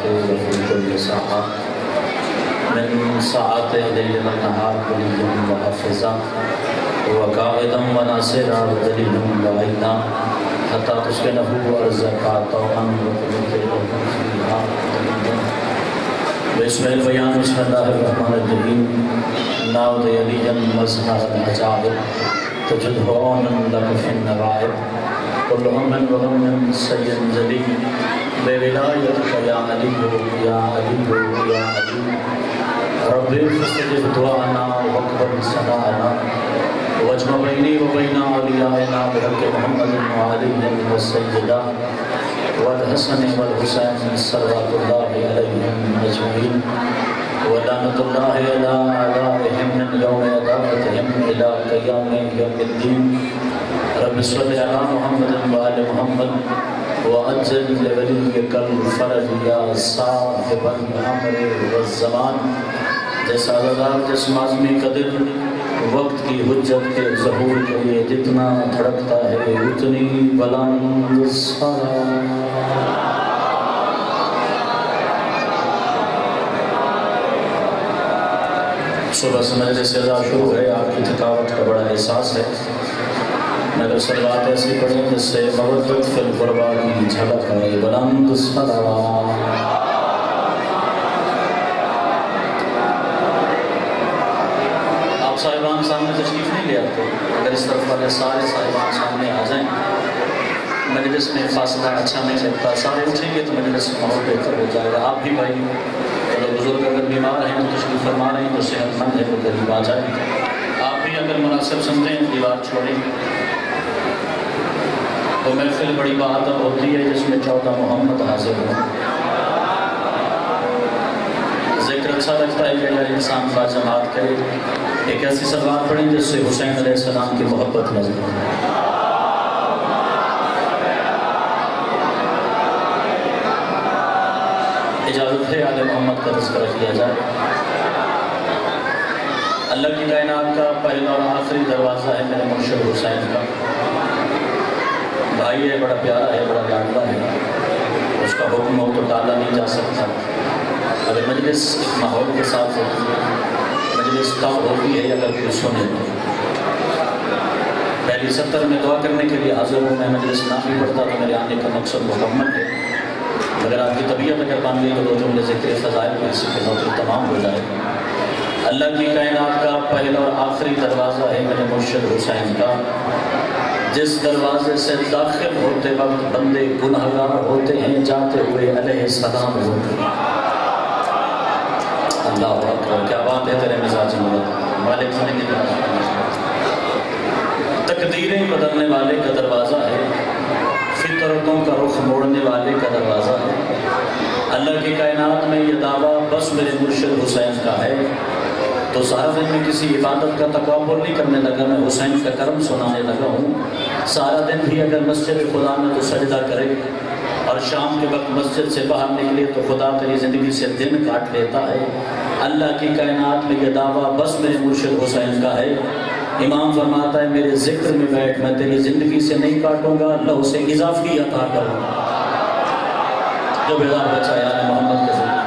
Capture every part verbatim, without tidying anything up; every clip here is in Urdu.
وفي كل ساعة من ساعات الليل والنهار وليا وحافظا وقائدا وناصرا ودليلا وعينا حتى تسكنه أرزقك طوعا وتبتغيه فيها بسم البيان بسم الله الرحمن الرحيم ناود يليا مظهر العجائب تجده عونا لك في النوائب كل هم وغم سينجلي بولايتك يا علي يا علي يا علي ربي فاستجب دعانا واقبل صلاحنا واجمع بيني وبين أوليائنا بحق محمد وعليهم والسيدة والحسن والحسين صلوات الله عليهم أجمعين ولعنة الله على أعدائهم من يوم عداوتهم إلى قيام يوم الدين رب صل على محمد وآل محمد وأجل لوليك الفرج يا صاحب الأمر والزمان جیسا عددار جس معظمی قدر وقت کی حجت کے ظہور کے لیے جتنا دھڑکتا ہے اتنی بلند سلام صبح سے مجلس اذا شروع ہے آپ کی تھکاوٹ کا بڑا احساس ہے مگر صلوات ایسی پڑھیں جس سے مودت فی القربہ کی جھلک ہے بلند سلام صاحبان سامنے تشریف نہیں لے آتے اگر اس طرف والے سارے صاحبان سامنے آ جائیں مجلس میں فاصلہ اچھا نہیں لگتا سارے اٹھیں گے تو مجلس ماحول بہتر ہو جائے گا آپ بھی بھائی اگر بزرگ اگر بیمار ہیں تو تشریف فرما رہے ہیں تو صحت مند ہے تو قریب آ جائیں آپ بھی اگر مناسب سمجھیں دیوار چھوڑیں تو محفل بڑی بہادر ہوتی ہے جس میں چودہ محمد حاضر ہوں ذکر اچھا لگتا ہے کہ اگر انسان با جماعت کرے ایک ایسی صلوات پڑھیں جس سے حسین علیہ السلام کی محبت نظر ہے اجازت ہے آل محمد کا تذکرہ کیا جائے اللہ کی کائنات کا پہلا اور آخری دروازہ ہے میرے مرشد حسین کا بھائی ہے بڑا پیارا ہے بڑا لاڈلا ہے اس کا حکم ہو تو ٹالا نہیں جا سکتا اگر مجلس ایک ماحول کے ساتھ ہوتی ہے مجلس کم ہوتی ہے اگر کوئی سنے تو پہلی ستر میں دعا کرنے کے لیے حاضر ہوں میں مجلس نہ بھی پڑھتا تو میرے آنے کا مقصد مکمل ہے اگر آپ کی طبیعت اگر بن گئی تو دو جملے ذکر فضائل میں اسی کے نوکری تمام ہو جائے گا اللہ کی کائنات کا پہلا اور آخری دروازہ ہے میرے مرشد حسین کا جس دروازے سے داخل ہوتے وقت بندے گنہگار ہوتے ہیں جاتے ہوئے علیہ السلام ہوتے ہیں اللہ اکبر کیا بات ہے تیرے مزاج ملت مالک زندگی تقدیریں بدلنے والے کا دروازہ ہے فطرتوں کا رخ موڑنے والے کا دروازہ ہے اللہ کی کائنات میں یہ دعویٰ بس میرے مرشد حسین کا ہے تو سارا دن میں کسی عبادت کا تقابل نہیں کرنے لگا میں حسین کا کرم سنانے لگا ہوں سارا دن بھی اگر مسجد خدا میں تو سجدہ کرے اور شام کے وقت مسجد سے باہر نکلے تو خدا تیری زندگی سے دن کاٹ لیتا ہے اللہ کی کائنات میں یہ دعویٰ بس میرے مرشد حسین کا ہے امام فرماتا ہے میرے ذکر میں بیٹھ میں تیری زندگی سے نہیں کاٹوں گا اللہ اسے اضافی عطا کروں گا جو بیدار بچہ ہے آل محمد کے ذکر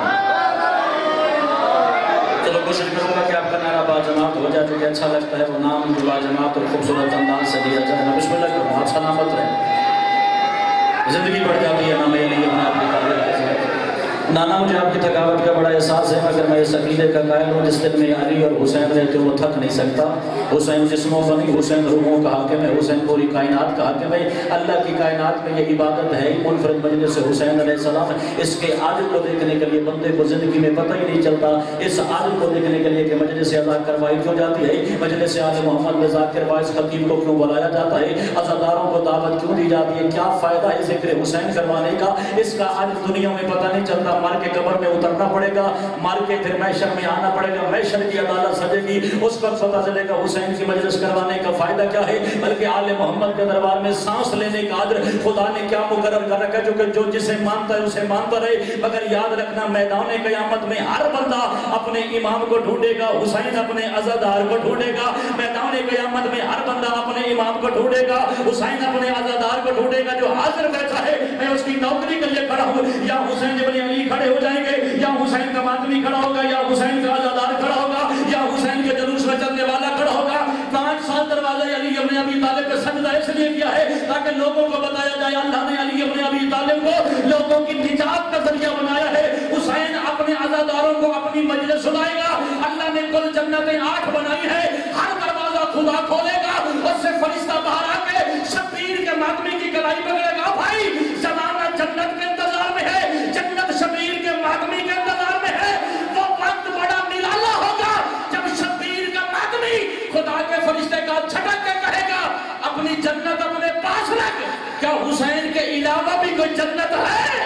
چلو کوشش کروں گا کہ آپ کا نعرہ با جماعت ہو جائے جو کہ اچھا لگتا ہے وہ نام جو با جماعت اور خوبصورت انداز سے دیا جائے نا بسم اللہ کروں آپ سلامت رہے زندگی بڑھ جاتی ہے نا میرے لیے اپنے آپ کی تعریف کے ساتھ نانا مجھے آپ کی تھکاوٹ کا بڑا احساس ہے مگر میں اس عقیدے کا قائل ہوں جس دن میں علی اور حسین رہتے وہ تھک نہیں سکتا حسین جسموں کا نہیں حسین روحوں کا حاکم ہے حسین پوری کائنات کا حاکم ہے اللہ کی کائنات میں یہ عبادت ہے منفرد مجلس حسین علیہ السلام اس کے عادل کو دیکھنے کے لیے بندے کو زندگی میں پتہ ہی نہیں چلتا اس عادل کو دیکھنے کے لیے کہ مجلس اعلیٰ کروائی کیوں جاتی ہے مجلس آل محمد میں ذاکر باعث خطیب کو کیوں بلایا جاتا ہے عزاداروں کو دعوت کیوں دی جاتی ہے کیا فائدہ ہے ذکر حسین کروانے کا اس کا آج دنیا میں پتہ نہیں چلتا مر کے قبر میں اترنا پڑے گا مر کے پھر محشر میں آنا پڑے گا محشر کی عدالت سجے گی اس پر پتہ چلے گا حسین کی مجلس کروانے کا فائدہ کیا ہے بلکہ آل محمد کے دربار میں سانس لینے کا عدر خدا نے کیا مقرر کر رکھا جو کہ جو جسے مانتا ہے اسے مانتا رہے مگر یاد رکھنا میدان قیامت میں ہر بندہ اپنے امام کو ڈھونڈے گا حسین اپنے عزادار کو ڈھونڈے گا میدان قیامت میں ہر بندہ اپنے امام کو ڈھونڈے گا حسین اپنے عزادار کو ڈھونڈے گا جو حاضر بیٹھا ہے میں اس کی نوکری کے لیے کھڑا ہوں یا حسین ابن علی حسینی کھڑے ہو جائیں گے، یا حسین کا ماتمی کھڑا ہوگا، یا حسین کا عزادار کھڑا ہوگا، یا حسین کے جلوس میں چلنے والا کھڑا ہوگا۔ پانچ سال دروازہ علی ابن ابی طالب پہ سجدہ اس لیے کیا ہے تاکہ لوگوں کو بتایا جائے اللہ نے علی ابن ابی طالب کو لوگوں کی نجات کا ذریعہ بنایا ہے۔ حسین اپنے عزاداروں کو اپنی مجلس سنائے گا۔ اللہ نے کل جنتیں آٹھ بنائی ہے، ہر دروازہ خدا کھولے گا، اس سے فرشتہ باہر آ کے شبیر کے ماتمی کی کلائی پکڑے گا۔ بھائی زمانہ جنت کے انتظار میں ہے، جنت شبیر کے ماتمی کے انتظار میں ہے۔ وہ وقت بڑا نرالا ہوگا جب شبیر کا ماتمی خدا کے فرشتے کا چھٹک کے کہے گا اپنی جنت اپنے پاس رکھ، کیا حسین کے علاوہ بھی کوئی جنت ہے؟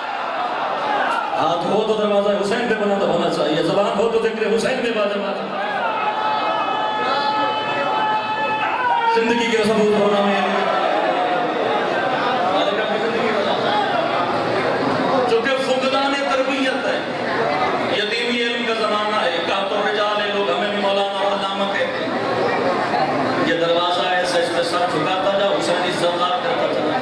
ہاتھ ہو تو دروازہ حسین پہ بنا ہونا چاہیے، زبان ہو تو ذکر حسین پہ باجماعت زندگی کے ثبوت ہونا میں چونکہ فقدان تربیت ہے، یتیمی علم کا زمانہ ہے، کہت الرجال ہے، لوگ ہمیں بھی مولانا اور علامہ کہتے ہیں۔ یہ دروازہ ایسا اس پہ سر جھکاتا جا، حسین عزتدار کرتا چلا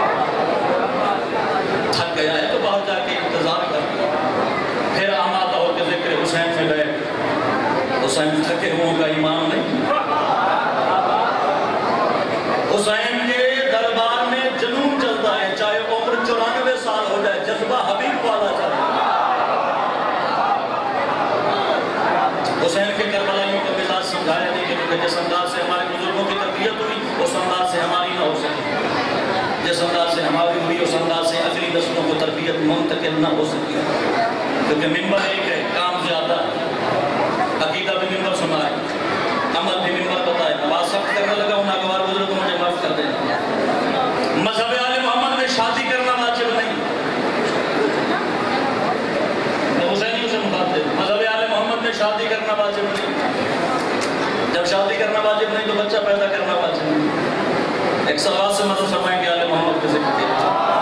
تھک گیا ہے تو باہر جا کے انتظار کر، پھر آمادہ ہو کے ذکر حسین میں گئے۔ حسین تھکے ہوں کا ایمان نہیں، حسین کے دربار میں جنون چلتا ہے، چاہے عمر چورانوے سال ہو جائے، جذبہ حبیب والا چلتا ہے۔ حسین کے کربلائیوں کا مزاج سمجھایا نہیں کہ جس انداز سے ہمارے بزرگوں کی تربیت ہوئی اس انداز سے ہماری نہ ہو سکی، جس انداز سے ہماری ہوئی اس انداز سے اگلی نسلوں کو تربیت منتقل نہ ہو سکی، کیونکہ ممبر ایک ہے، کام زیادہ ہے، عقیدہ بھی ممبر سنا ہے، عمل بھی ممبر بتائے۔ بات سخت کرنے لگا ہوں، ناگوار بزرگ کو مجھے معاف کر دیں۔ مذہب آل محمد میں شادی کرنا واجب نہیں، میں حسینیوں سے مخاطب، مذہب آل محمد میں شادی کرنا واجب نہیں۔ جب شادی کرنا واجب نہیں تو بچہ پیدا کرنا واجب نہیں۔ ایک سلوات سے مدد فرمائیں گے آل محمد کے ذکر کے۔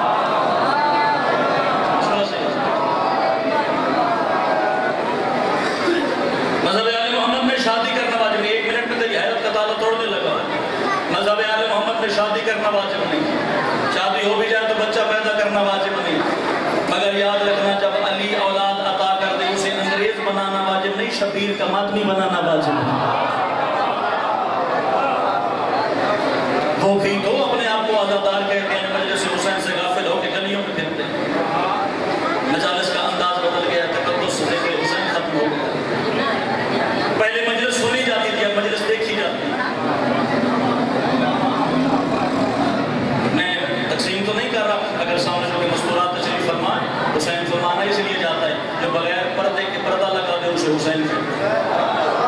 مذہب آل محمد میں شادی کرنا واجب نہیں، ایک منٹ میں تیری حیرت کا تالا توڑنے لگا۔ مذہب آل محمد میں شادی کرنا واجب نہیں، شادی ہو بھی جائے تو بچہ پیدا کرنا واجب نہیں، مگر یاد رکھنا جب علی اولاد عطا کر دے اسے انگریز بنانا واجب نہیں، شبیر کا ماتمی بنانا واجب نہیں۔ وہ بھی تو اپنے آپ کو عزادار کہتے ہیں، مجلس حسین سے غافل ہو کے گلیوں میں پھرتے ہیں۔ مجالس کا انداز بدل گیا، تقدس سے ذکر حسین ختم ہو گیا۔ پہلے مجلس سنی جاتی تھی، اب مجلس دیکھی جاتی ہے۔ میں تقسیم تو نہیں کر رہا، اگر سامنے جو کہ مستورات تشریف فرمائے، حسین فرمانا اس لیے جاتا ہے جو بغیر پردے کے پردہ لگا دے اسے حسین کہتے۔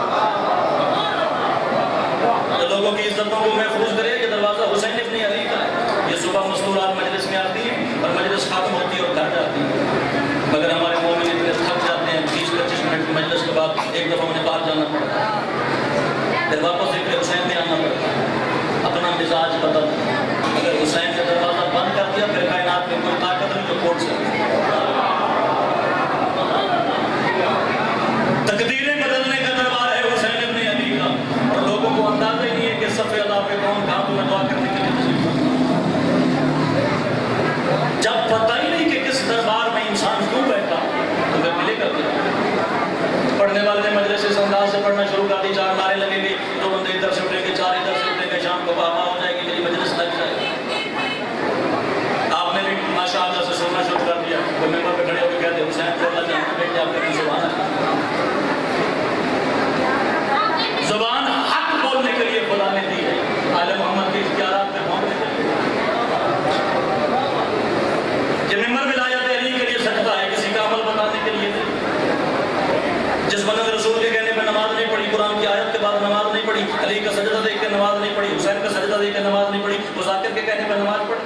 لوگوں کی عزتوں کو محفوظ کرے، یہ دروازہ حسین ابن علی کا ہے۔ یہ صبح مستورات مجلس میں آتی ہیں اور مجلس ختم ہوتی ہے اور گھر جاتی ہے، مگر ہمارے مومن اتنے تھک جاتے ہیں، بیس پچیس منٹ کی مجلس کے بعد ایک دفعہ انہیں باہر جانا پڑتا ہے، پھر واپس ذکر حسین میں آنا پڑتا ہے، اپنا مزاج بدل۔ اگر حسین کا دروازہ بند کر دیا پھر کائنات میں کوئی طاقت نہیں جو کھول سکے۔ تقدیریں بدلنے کا دربار ہے حسین ابن علی کا، اور لوگوں کو اندازہ ہی نہیں ہے کہ صف ادا پہ کون کہاں تمہیں دعا کرنے کے لیے تشریف فرما۔ جب پتہ ہی نہیں کہ کس دربار میں انسان کیوں بیٹھا تو میں ملے کر دیا۔ پڑھنے والے نے مجلس اس انداز سے پڑھنا شروع کر دی، چار نعرے لگیں گے، دو بندے ادھر سے اٹھیں گے، چار ادھر سے اٹھیں گے، شام کو بابا ہو جائے گی، میری مجلس لگ جائے گی۔ آپ نے بھی ماشاء اللہ سے سننا شروع کر دیا، کوئی ممبر پہ کھڑے ہو کے کہتے حسین کو اللہ جانتے بیٹھے آپ کے سبحان اللہ۔ زبان حق بولنے کے لیے خدا نے دی ہے، آل محمد کے اختیارات پہ پہنچنے کے لیے۔ یہ ممبر ولایت علی کے لیے سجدہ ہے، کسی کا عمل بتانے کے لیے نہیں۔ جس بندے رسول کے کہنے میں نماز نہیں پڑھی، قرآن کی آیت کے بعد نماز نہیں پڑھی، علی کا سجدہ دیکھ کے نماز نہیں پڑھی، حسین کا سجدہ دیکھ کے نماز نہیں پڑھی، وہ ذاکر کے کہنے میں نماز پڑھی۔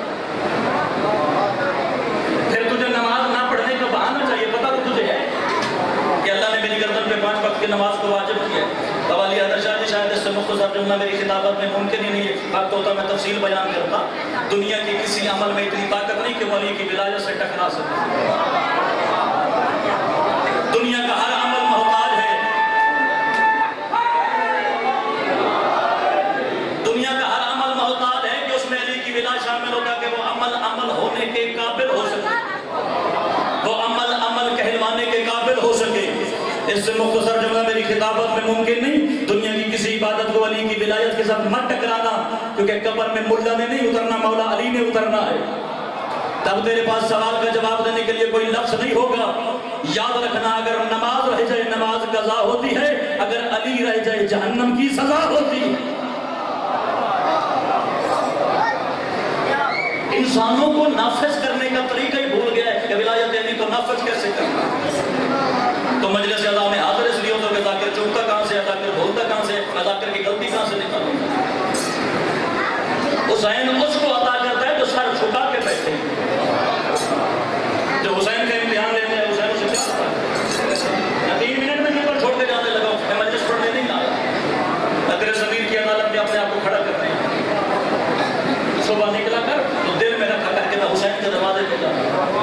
پھر تجھے نماز نہ پڑھنے کا بہانہ چاہیے، پتہ تو تجھے ہے کہ اللہ نے میری گردن پہ پانچ وقت کی نماز کو واجب کیا ہے۔ قوالی حیدر شاہ جی شاید اس سے مختصر جملہ میری خطابت میں ممکن ہی نہیں ہے، وقت ہوتا میں تفصیل بیان کرتا۔ دنیا کی کسی عمل میں اتنی طاقت نہیں کہ ولی کی ولایت سے ٹکرا سکے۔ دنیا کا ہر عمل محتاج ہے، دنیا کا ہر عمل محتاج ہے کہ اس میں علی کی ولا شامل ہوگا کہ وہ عمل عمل ہونے کے قابل ہو سکے، وہ عمل اس سے مختصر جملہ میری خطابت میں ممکن نہیں. دنیا کی کسی عبادت کو علی کی ولایت کے ساتھ مت ٹکرانا، کیونکہ قبر میں ملا نے نہیں اترنا، مولا علی نے اترنا ہے. تب تیرے پاس سوال کا جواب دینے کے لیے کوئی لفظ نہیں ہوگا. یاد رکھنا، اگر نماز رہ جائے نماز قضا ہوتی ہے، اگر علی رہ جائے جہنم کی سزا ہوتی ہے. انسانوں کو نافذ کرنے کا طریقہ ہی بھول گیا ہے کہ ولایت علی کو نافذ کیسے کرنا. تو مجلس اعلیٰ میں حاضر اس لیے ہوتا کہ ذاکر چوکتا کہاں سے، ذاکر بھولتا کہاں سے، میں ذاکر کی غلطی کہاں سے نکالوں. حسین اس کو عطا کرتا ہے جو سر چھکا کے بیٹھے. جو حسین کا امتحان لیتے ہیں حسین اسے کیا کرتا ہے. میں تین منٹ میں نیپر چھوڑ کے جانے لگا ہوں، میں مجلس پڑھنے نہیں آیا. اگر ضمیر کی عدالت میں اپنے آپ کو کھڑا کرتے ہیں. صبح نکلا کر تو دل میں رکھا کر کے میں حسین کے دروازے پہ جاتا.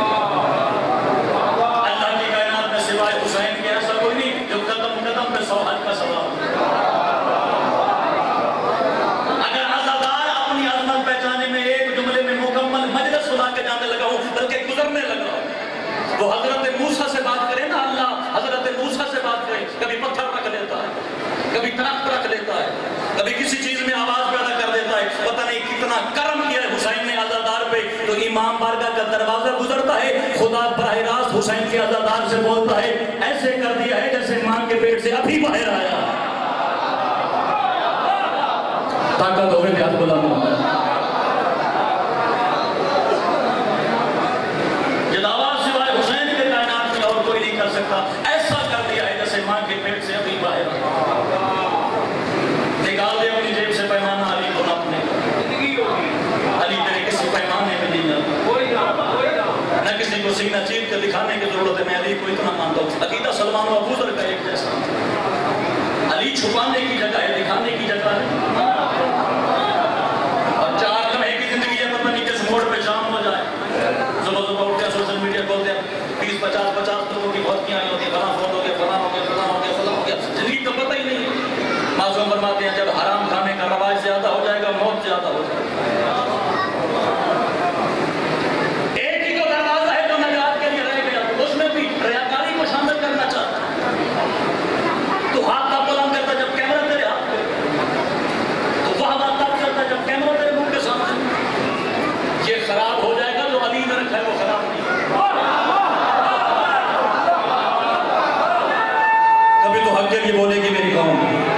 اللہ کی کائنات میں سوائے حسین کے ایسا کوئی نہیں جو قدم قدم پہ سوال کا سوال. اگر عزادار اپنی عظمت پہچانے میں ایک جملے میں مکمل مجلس سنا کے جانے لگا ہوں بلکہ گزرنے لگا ہوں. وہ حضرت موسیٰ سے بات کرے نا، اللہ حضرت موسیٰ سے بات کرے، کبھی پتھر رکھ لیتا ہے، کبھی درخت رکھ لیتا ہے، کبھی کسی چیز میں آواز پیدا کر دیتا ہے. پتہ نہیں کتنا کرم کیا ہے حسین نے عزادار پہ. تو امام بارگاہ کا دروازہ گزرتا ہے، خدا براہ راست حسین کے عزادار سے بولتا ہے ایسے کر دیا ہے جیسے ماں کے پیٹ سے ابھی باہر آیا. طاقت ہوئے بھی ہاتھ بلا ماں. یہ دعویٰ سوائے حسین کے کائنات میں اور کوئی نہیں کر سکتا. ایسا کر دیا ہے جیسے ماں کے پیٹ سے ابھی باہر آیا. نکال دے اپنی جیب سے پیمانہ علی کو ناپنے. علی تیرے کسی پیمانے میں نہیں جاتا. نہ کسی کو سینہ چیر کے دکھانے کی ضرورت ہے. میں علی کو اتنا مانتا ہوں. عقیدہ سلمان و ابو ذر کا ایک جیسا. علی چھپانے کی جگہ ہے، دکھانے کی جگہ ہے. اور چار لمحے کی زندگی ہے، پتہ نہیں کس موڑ پہ شام ہو جائے. صبح صبح اٹھتے ہیں سوشل میڈیا کھولتے ہیں، بیس پچاس پچاس لوگوں کی بھرتیاں آئی ہوتی ہیں، فلاں فوت ہو گیا، فلاں ہو گیا، فلاں ہو گیا، فلاں ہو گیا. زندگی کا پتہ ہی نہیں ہے. معصوم فرماتے ہیں جب حرام کھانے کا رواج زیادہ ہو جائے گا موت زیادہ ہو جائے گا. ایک ہی تو دروازہ ہے جو نجات کے لیے رہ گیا، اس میں بھی ریاکاری کو شامل کرنا چاہتا ہے. تو ہاتھ تب بلند کرتا جب کیمرہ تیرے ہاتھ پہ، تو وہ بات تب کرتا جب کیمرہ تیرے منہ کے سامنے. یہ خراب ہو جائے گا جو علی نے رکھا ہے وہ خراب نہیں. کبھی تو حق کے لیے بولے گی میری قوم.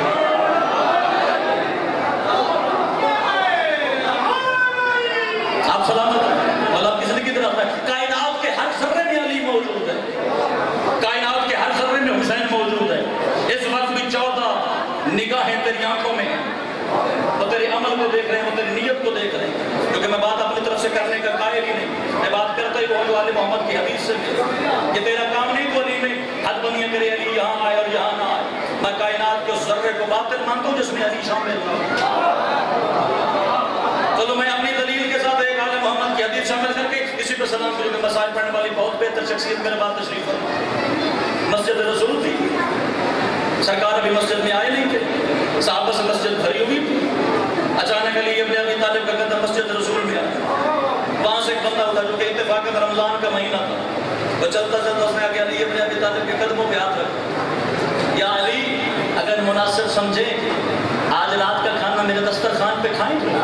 آپ سلامت ہیں اور آپ کی زندگی طرف ہے. کائنات کے ہر ذرے میں علی موجود ہے، کائنات کے ہر ذرے میں حسین موجود ہے. اس وقت بھی چودہ نگاہیں تیری آنکھوں میں ہیں، وہ تیرے عمل کو دیکھ رہے ہیں، وہ تیری نیت کو دیکھ رہے ہیں. کیونکہ میں بات اپنی طرف سے کرنے کا قائل ہی نہیں، میں بات کرتا ہی وہ جو آل محمد کی حدیث سے بھی. کہ تیرا کام نہیں تو علی میں حد بنی ہے میرے علی یہاں آئے اور یہاں نہ آئے. میں کائنات کے اس ذرے کو باطل مانتا ہوں جس میں علی شامل ہے. چلو میں اپنی دلیل کے ساتھ ایک آل محمد کی حدیث شامل کر کے اسی پہ سلام کروں کہ مسائل پڑھنے والی بہت بہتر شخصیت میرے بات تشریف فرما. مسجد رسول تھی، سرکار ابھی مسجد میں آئے نہیں تھے، صحابہ سے مسجد بھری ہوئی تھی. اچانک علی ابن ابی طالب کا قدم مسجد رسول میں آیا. وہاں سے ایک بندہ ہوتا جو کہ اتفاقاً رمضان کا مہینہ تھا. وہ چلتا چلتا اس نے آگے علی ابن ابی طالب کے قدموں پہ ہاتھ رکھا. یا علی اگر مناسب سمجھیں آج رات کا کھانا میرے دسترخوان پہ کھائیں گے.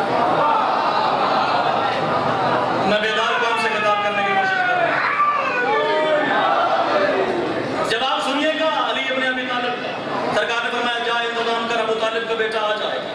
میں بیدار قوم سے خطاب کرنے کی کوشش کر رہا ہوں. جواب سنیے گا علی ابن ابی طالب کا. سرکار نے فرمایا جا انتظام کر ابو طالب کا بیٹا آ جائے.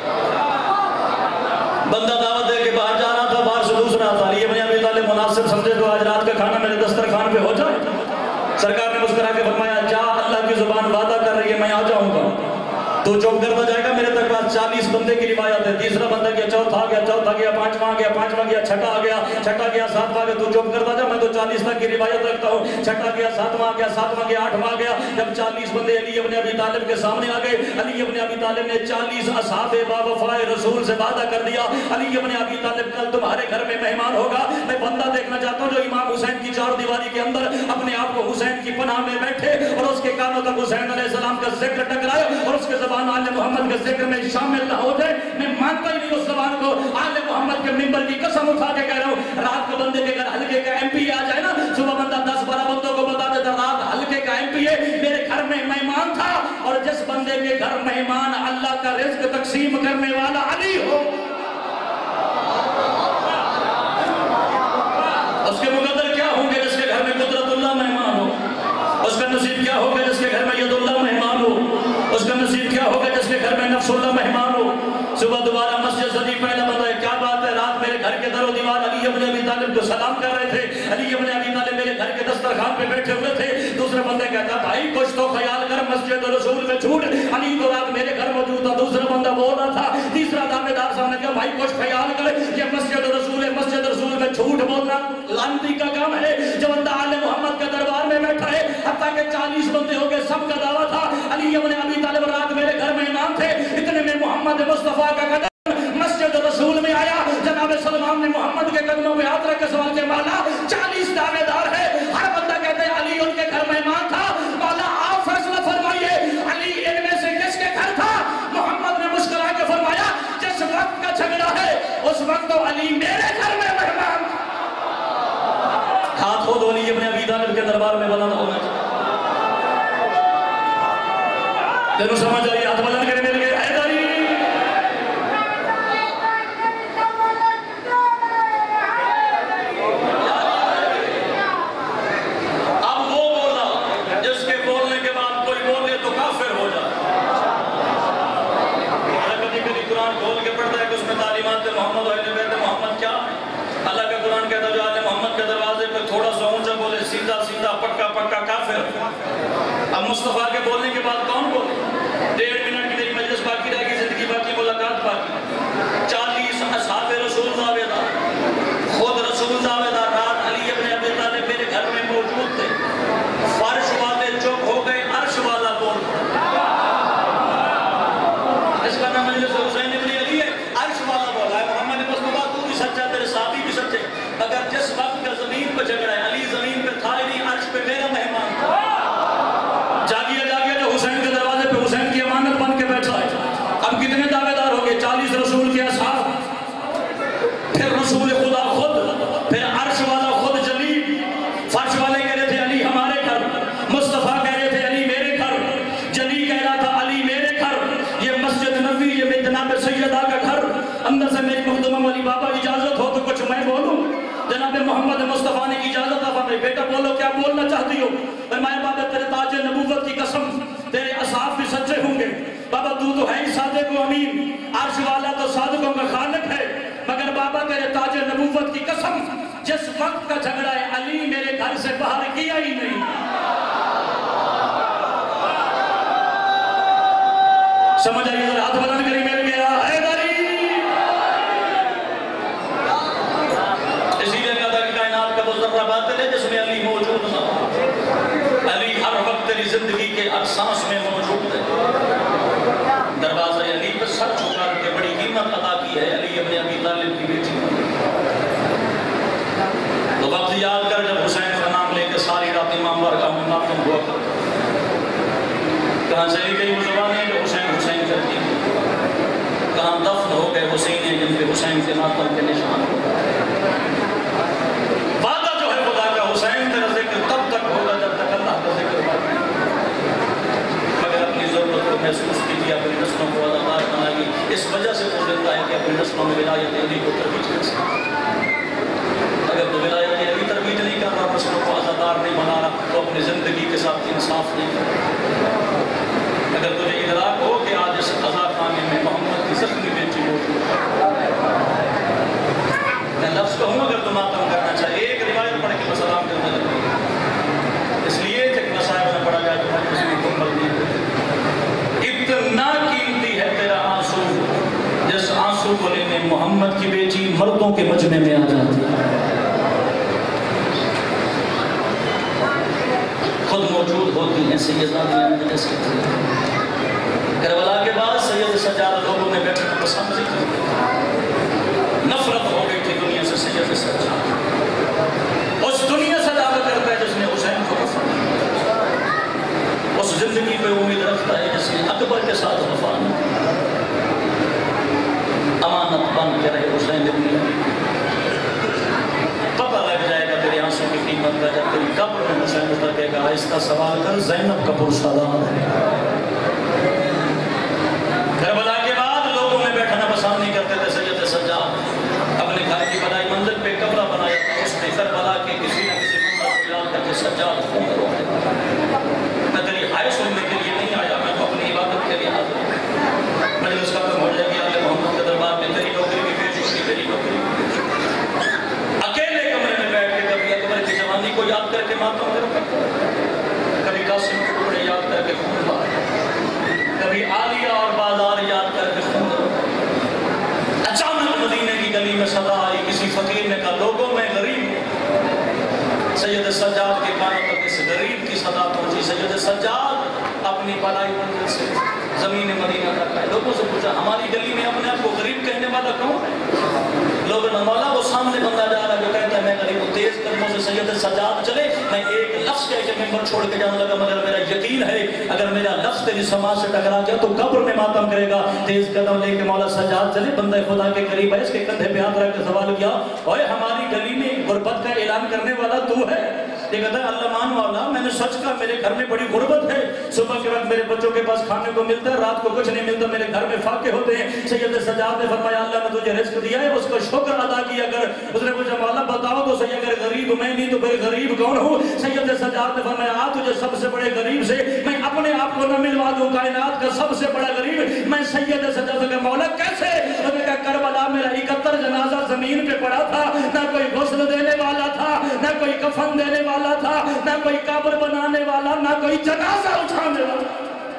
بندہ دعوت دے کے باہر جا رہا تھا، باہر سے دوسرا تھا. علی ابن ابی طالب مناسب سمجھے تو آج رات کا کھانا میرے دسترخوان پہ ہو جائے. سرکار نے مسکرا کے فرمایا جا، اللہ کی زبان وعدہ کر رہی ہے میں آ جاؤں گا. تو چوک کرتا جائے گا. میرے تک پاس چالیس بندے کی روایت ہے. تیسرا بندہ گیا، چوتھا گیا، چوتھا گیا، پانچواں گیا، پانچواں گیا، چھٹا گیا، چھٹا گیا، ساتواں گیا. تو چوک کرتا جا، میں تو چالیس تک کی روایت رکھتا ہوں. چھٹا گیا، ساتواں گیا، ساتواں گیا، آٹھواں گیا. جب چالیس بندے علی ابن ابی طالب کے سامنے آ گئے، علی ابن ابی طالب نے چالیس اصحاب باوفائے رسول سے وعدہ کر دیا علی ابن ابی طالب کل تمہارے گھر میں مہمان ہوگا. میں بندہ دیکھنا چاہتا ہوں جو امام حسین کی چار دیواری کے اندر اپنے آپ کو حسین کی پناہ میں بیٹھے اور اس کے کانوں تک حسین علیہ السلام کا ذکر ٹکرائے اور اس کے زبان آل محمد کے ذکر میں شامل نہ ہو جائے. میں مانتا ہی نہیں اس زبان کو. آل محمد کے ممبر کی قسم اٹھا کے کہہ رہا ہوں، رات کو بندے کے گھر ہلکے کا ایم پی آ جائے نا، صبح بندہ دس بارہ بندوں کو بتا دیتا رات ہلکے کا ایم پی ہے، میرے گھر میں مہمان تھا، اور جس بندے کے گھر مہمان اللہ کا رزق تقسیم کرنے والا علی ہو، اس کے مقدر کیا ہوں گے جس کے گھر میں قدرت اللہ مہمان ہو؟ اس کا نصیب کیا ہوگا جس کے گھر میں ید اللہ مہمان ہو؟ اس کا نصیب کیا ہوگا جس کے گھر میں نفس اللہ مہمان ہو؟ صبح دوبارہ مسجد صدی پہلا بندہ کیا بات ہے، رات میرے گھر کے در و دیوار علی ابن ابی طالب کو سلام کر رہے تھے، علی ابن ابی طالب میرے گھر کے دسترخوان پہ بیٹھے ہوئے تھے۔ دوسرے بندے کہتا بھائی کچھ تو خیال کر، مسجد رسول میں جھوٹ، علی تو رات میرے گھر موجود تھا۔ دوسرا بندہ بول رہا تھا، تیسرا دعوے دار صاحب نے کہا بھائی کچھ خیال کر، یہ مسجد رسول ہے، مسجد رسول میں جھوٹ بولنا لعنتی کا کام ہے۔ جب بندہ آل محمد کے دربار میں بیٹھا ہے، حتیٰ کہ چالیس بندے ہو گئے، سب کا دعویٰ تھا علی ابن ابی طالب رات میرے گھر میں امام تھے، اتنے میں محمد مصطفیٰ کا قدم مسجد رسول میں آیا۔ جناب سلمان نے محمد کے قدموں پہ ہاتھ رکھ کے سوال کے مولا چالیس دعوے دار ہے، ہر بندہ کہتے ہیں علی ان کے گھر مہمان تھا، مولا آپ فیصلہ فرمائیے علی ان میں سے کس کے گھر تھا؟ محمد نے مسکرا کے فرمایا جس وقت کا جھگڑا ہے اس وقت تو علی میرے گھر میں مہمان تھا۔ ہاتھ ہو دو علی ابن ابی طالب کے دربار میں بلند ہونا چاہیے۔ تینوں سمجھ آئیے، ہاتھ بلند کرے مل گئے حیدری۔ محمد و اہل بیت محمد کیا؟ اللہ کا قرآن کہتا ہے جو آل محمد کے دروازے پہ تھوڑا سا اونچا بولے سیدھا سیدھا پکا پکا کافر۔ اب مصطفیٰ کے بولنے کے بعد کون بولے؟ ڈیڑھ منٹ کی میری مجلس باقی رہ گی، زندگی باقی، ملاقات باقی۔ چالیس اصحاب رسول دعوے دار، خود رسول دعوے دار، رات علی ابن ابی طالب میرے گھر میں موجود تھے، فرش والے چپ ہو گئے، عرش والا بول پڑا۔ اس کا نام مجلس حسین ابن علی ہے، عرش والا بولا ہے۔ محمد مصطفیٰ تو بھی سچا، تیرے صحابی بھی سچے، اگر جس وقت کا زمین پہ جھگڑا ہے، علی زمین پہ تھا نہیں، عرش پہ میرا مہمان تھا۔ جاگیے جاگیے جو حسین کے دروازے پہ حسین کی امانت بن کے بیٹھا ہے۔ اب کتنے دعوے دار ہو گئے؟ چالیس رسول کے اصحاب، پھر رسول خدا خود، پھر عرش والا خود جلیل۔ فرش والے کہہ رہے تھے علی ہمارے گھر، مصطفیٰ کہہ رہے تھے علی میرے گھر، جلی کہہ رہا تھا علی میرے گھر، یہ مسجد نبوی، یہ جناب سیدہ کا گھر۔ اندر سے میری مخدومہ والی بابا اجازت ہو تو کچھ میں بولوں؟ جناب محمد مصطفیٰ نے اجازت تھا، فرمایا بیٹا بولو کیا بولنا چاہتی ہو؟ فرمایا بابا تیرے تاج نبوت کی قسم، تیرے اصحاب بھی سچے ہوں گے، بابا تو تو ہے ہی صادق و امین، عرش والا تو صادقوں کا خالق ہے، مگر بابا تیرے تاج نبوت کی قسم جس وقت کا جھگڑا ہے علی میرے گھر سے باہر کیا ہی نہیں۔ سمجھ آئیے ذرا، ہاتھ بلند کری مل گیا حیدری۔ اسی لیے کہتا کہ کائنات کا وہ ذرہ باطل ہے جس میں علی موجود نہ ہو۔ علی ہر وقت تیری زندگی کے احساس میں موجود ہے۔ دروازہ علی پہ سر جھکا کے بڑی قیمت ادا کی ہے علی ابن ابی طالب کی بیٹی۔ تو وقت یاد کر جب حسین کا نام لے کے ساری رات امام بارگاہ میں ماتم ہوا کرتا، کہاں چلی گئی وہ زبانیں جو حسین حسین کرتی ہیں، کہاں دفن ہو گئے حسین ہیں جن پہ حسین کے ماتم کے نشان ہو۔ وعدہ جو ہے خدا کا حسین تیرا ذکر تب تک ہوگا جب تک اللہ کا ذکر ہوگا، مگر اپنی ضرورت کو محسوس کیجیے، اپنی نسلوں کو عزادار بنائیے۔ اس وجہ سے وہ زندہ ہے کہ اپنی نسلوں میں ولایت علی کو ترویج کر سکے۔ اگر تو ولایت علی ترویج نہیں کر رہا، نسلوں کو عزادار نہیں بنا رہا، تو اپنی زندگی کے ساتھ انصاف نہیں کر رہا۔ اگر تجھے ادراک ہو کہ آج اس عزا خانے میں محمد کی زخمی بیٹی موجود ہے، میں لفظ کہوں اگر تو ماتم کرنا چاہے، ایک روایت پڑھ کے سلام کرنے لگے، اس لیے کہ مسائب نہ پڑھا جائے تو اس میں مکمل نہیں ہوتی۔ اتنا قیمتی ہے تیرا آنسو جس آنسو کو لینے محمد کی بیٹی مردوں کے مجمع میں آ جاتی ہے، خود موجود ہوتی ہیں سیدہ مجلس کی تھی۔ کربلا کے بعد سید سجاد لوگوں نے بیٹھنے کو پسند نہیں کی، نفرت ہو گئی تھی دنیا سے سید سجاد۔ اس دنیا سے دعویٰ کرتا ہے جس نے حسین کو دفن کیا، اس زندگی پہ امید رکھتا ہے جس نے اکبر کے ساتھ وفا نہیں، امانت بن کے رہے حسین ابن علی۔ پتہ لگ جائے گا تیرے آنسوں کی قیمت کا جب تیری قبر میں حسین اتر کے گا، آہستہ سوار संभाल कर ज़ैनब का पुरसादा करबला के बाद लोगों में बैठना पसंद नहीं करते थे। सैयद सज्जाद अपने घर की बनाई मंजिल पे कमरा बनाया था, उसने करबला के किसी न किसी मंदिर को याद करके सज्जाद मैं तेरी हाय सुनने के लिए नहीं आया, मैं तो अपनी इबादत के लिए हाजिर हूं। मजलिस खत्म हो जाएगी, आले मोहम्मद के दरबार में तेरी नौकरी भी पेश होगी, तेरी नौकरी अकेले कमरे में बैठ के कभी अकबर की जवानी को याद करके मातम करता, कभी कासिम के टुकड़े याद करके खून बहाया, कभी आलिया और बाजार याद करके खून बहाया। अचानक मदीने की गली में सदा आई, किसी फकीर ने कहा लोगों में गरीब हूं। सैयद सज्जाद के कानों तक इस गरीब की सदा पहुंची। सैयद सज्जाद अपनी पलाई मंजिल से जमीन मदीना तक आए। लोगों से पूछा हमारी गली में अपने आप को गरीब कहने वाला कौन है? लोगों ने मौला वो सामने बंदा जा रहा है जो कहता है मैं गरीब हूं। तेज कदमों से सैयद सज्जाद चले, मैं एक लफ्ज कह के मेंबर छोड़ के जाने लगा, मगर मेरा यकीन है अगर मेरा लफ्ज तेरी समाज से टकरा गया तो कब्र में मातम करेगा। तेज कदम लेके मौला सज्जाद चले, बंदा खुदा के करीब है, इसके कंधे पे हाथ रख के सवाल किया, ओए हमारी गली में गुर्बत का ऐलान करने वाला तू है? ये कहता है अल्लाह मान वाला मैंने सच कहा, मेरे घर में बड़ी गुर्बत है, सुबह के वक्त मेरे बच्चों के पास खाने को मिलता है, रात को कुछ नहीं मिलता, मेरे घर में फाके होते हैं। सैयद सज्जाद ने फरमाया अल्लाह ने तुझे रिज़्क़ दिया है, उसका शुक्र अदा किया कर। उसने पूछा मौला बताओ तो सही, अगर गरीब मैं नहीं तो फिर गरीब कौन हूँ? सैयद सज्जाद ने फरमाया आ तुझे सबसे बड़े गरीब से मैं अपने आप को न मिलवा दूं, कायनात का सबसे बड़ा गरीब मैं सैयद सज्जाद का मौला कैसे? उसने कहा करबला मेरा इकहत्तर जनाजा जमीन पे पड़ा था, ना कोई गुस्ल देने वाला था, ना कोई कफन देने वाला था, ना कोई कब्र बनाने वाला, ना कोई जनाजा उठाने वाला।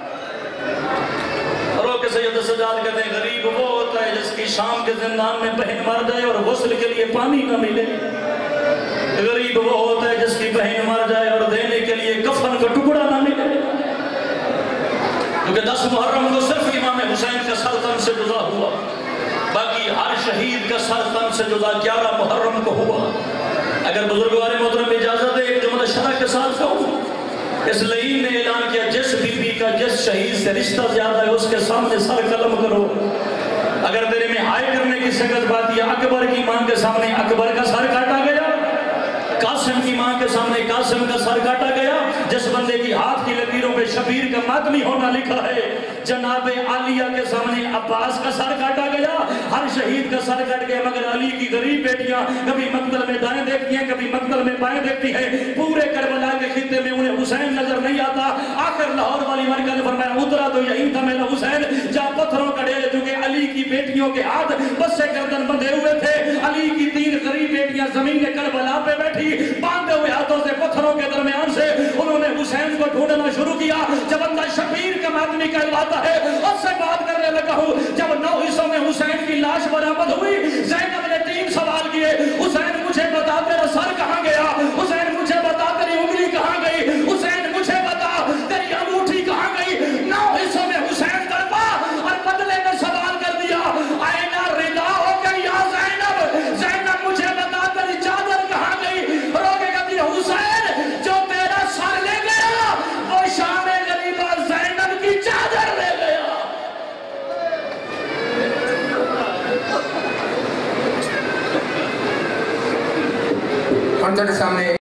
रोके सैयद सज्जाद कहते हैं गरीब वो होता है जिसकी शाम के जिंदान में बहन मर जाए और गुस्ल के लिए पानी न मिले। गरीब वो होता है जिसकी बहन मर जाए और देने के लिए कफन का टुकड़ा न मिले। क्योंकि दस मुहर्रम को सिर्फ इमाम हुसैन का सर तन से जुदा हुआ, बाकी हर शहीद का सर तन से जुदा ग्यारह मुहर्रम को हुआ। अगर बुजुर्गवार मोहतरम इजाजत है एक जुमला शरह के साथ कहूं, इस लईन ने ऐलान किया जिस बीबी का जिस शहीद से रिश्ता ज्यादा है उसके सामने सर कलम करो। अगर तेरे में हाय करने की सगत बात या अकबर की मां के सामने अकबर का सर काटा गया, कासिम की मां के सामने कासिम का सर काटा गया, जिस बंदे की हाथ की लकीरों पे शबीर का मातमी होना लिखा है, जनाबे आलिया के सामने अब्बास का सर काटा गया। हर शहीद का सर कट गया, मगर अली की गरीब बेटियां कभी मक्तल में दाएं देखती हैं, कभी मक्तल में बाएं देखती हैं। पूरे करबला के खित्ते में उन्हें हुसैन नजर नहीं आता। आखिर लाहौर वाली मरकज ने फरमाया उतरा तो यही था मेरा हुसैन, जहाँ पत्थरों का ढेर चुके अली की बेटियों के हाथ बस से गर्दन बंधे हुए थे। अली की तीन गरीब बेटियां जमीन करबला पे बैठी, बांधे हुए हाथों से पत्थरों के दरमियान से उन्होंने हुसैन को ढूंढना शुरू किया। जब अंदर शबीर का मातमी कहलाता है, उससे बात करने लगा हूं। जब नौ हिस्सों में हुसैन की लाश बरामद हुई, ज़ैनब ने तीन सवाल किए, हुसैन मुझे बता तेरा सर कहां गया, हुसैन मुझे बता तेरी उंगली कहां गई, हुसैन मुझे बता तेरी अंगूठी कहां गई। नौ हिस्सों में हुसैन तड़पा और बदले में सवाल कर दिया, आईना रिदा हो गई या ज़ैनब, ज़ैनब मुझे बता तेरी चादर कहां गई। रोके कभी हुसैन जो तेरा सर ले गया वो शाम गरीबा ज़ैनब की चादर ले गया। सामने